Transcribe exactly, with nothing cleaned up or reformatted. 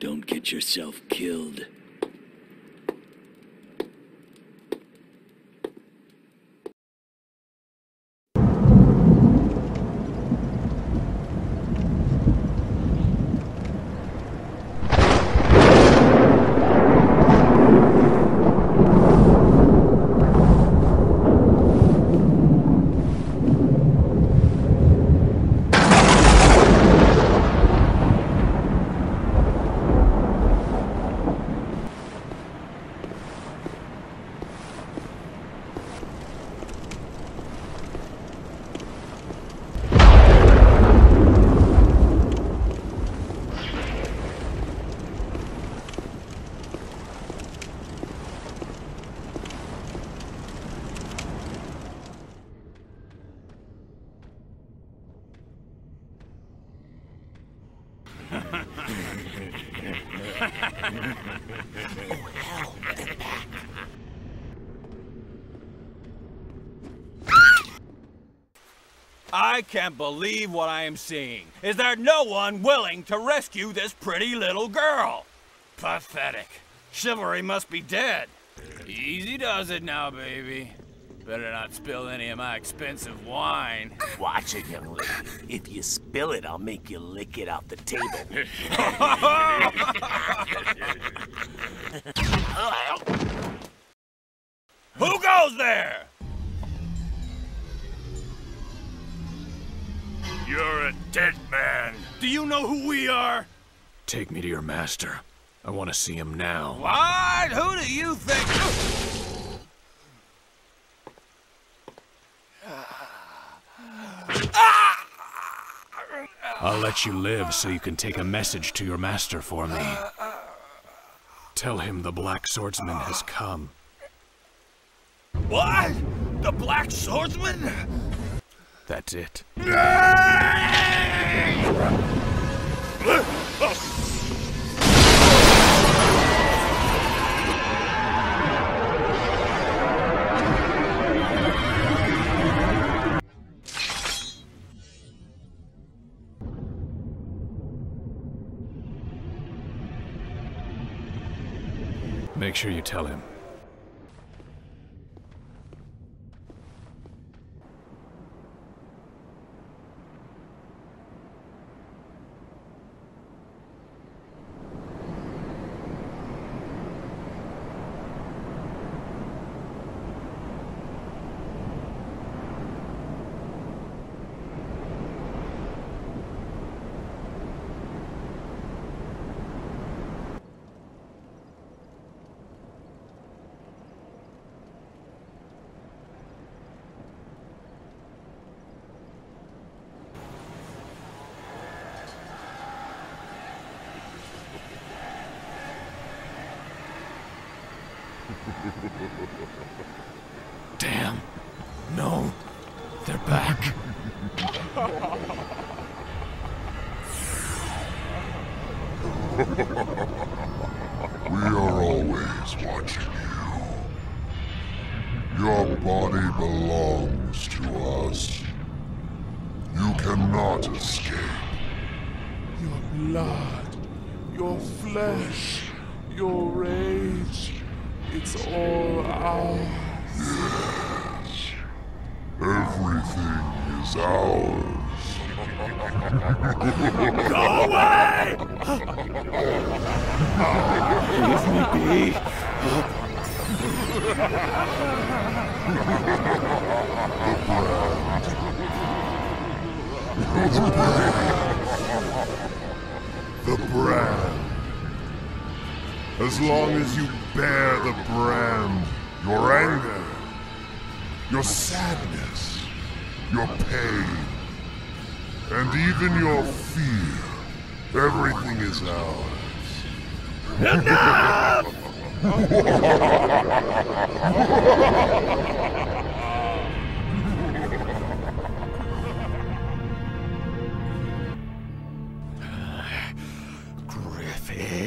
Don't get yourself killed. Oh, hell, they're back. I can't believe what I am seeing. Is there no one willing to rescue this pretty little girl? Pathetic. Chivalry must be dead. Easy does it now, baby. Better not spill any of my expensive wine. Watch it, young lady. If you spill it, I'll make you lick it off the table. Who goes there? You're a dead man. Do you know who we are? Take me to your master. I want to see him now. What? Who do you think? I'll let you live so you can take a message to your master for me. Tell him the Black Swordsman has come. What? The Black Swordsman? That's it. Make sure you tell him. Damn. No. They're back. We are always watching you. Your body belongs to us. You cannot escape. Your blood, your flesh, your rage, it's all ours. Yes. Everything is ours. Go away! Leave me be. The brand. As long as you bear the brand, your anger, your sadness, your pain, and even your fear, everything is ours. Enough! Griffin.